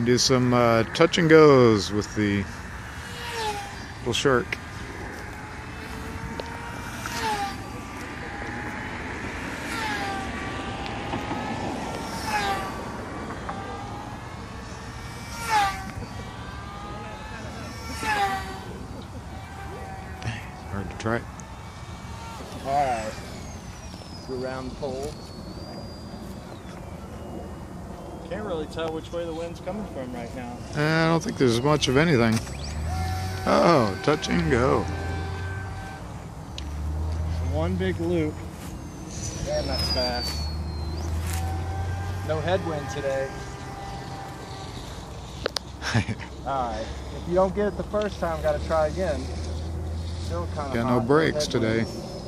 can do some touch and goes with the little shark. Hard to try. Alright. Go around the pole. Can't really tell which way the wind's coming from right now. I don't think there's much of anything. Oh, touch and go. One big loop. Damn, that's fast. No headwind today. Alright. If you don't get it the first time, gotta try again. Still kind of Got no brakes today.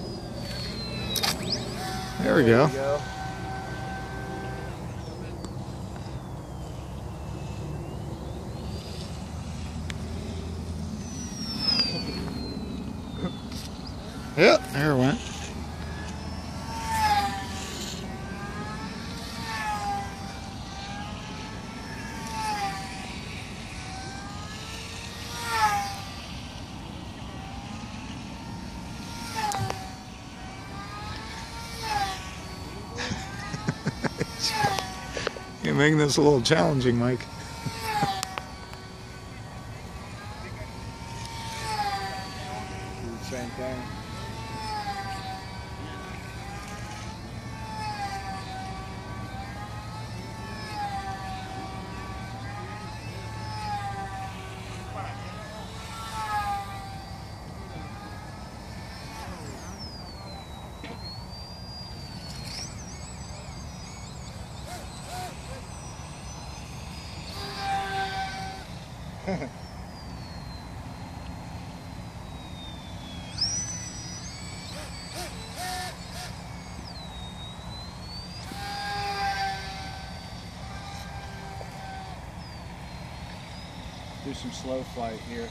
There we go. Yep, there it went. You're making this a little challenging, Mike. Same thing. Do some slow flight here.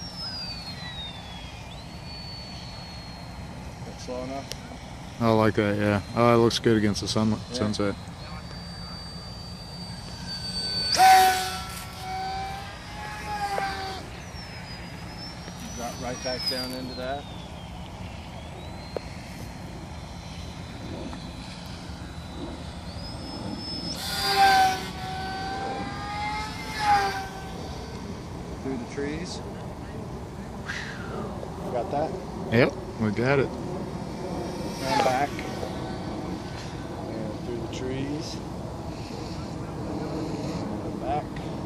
That slow enough? I like that, yeah. Oh, it looks good against the sunset. Drop right back down into that. Through the trees. Got that? Yep, we got it. And back. And through the trees. And back.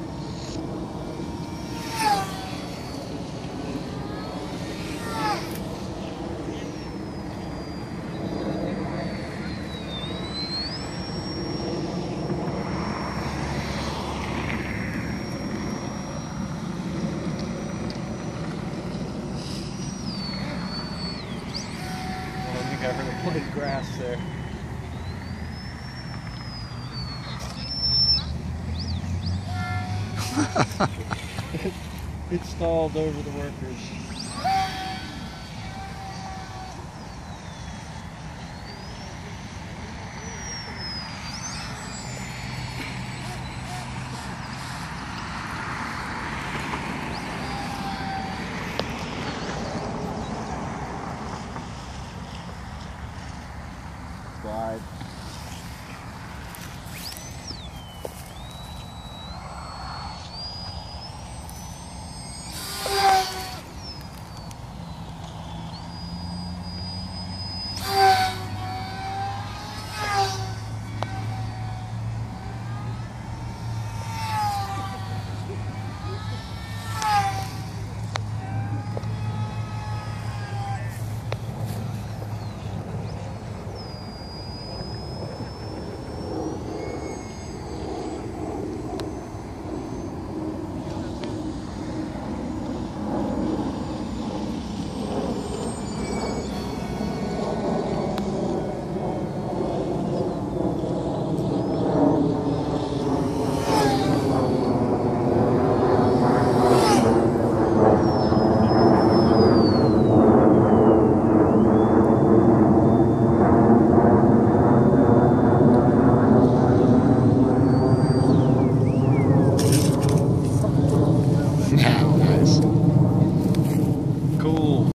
I heard a blade of grass there. It stalled over the workers. Slide. Nice. Cool.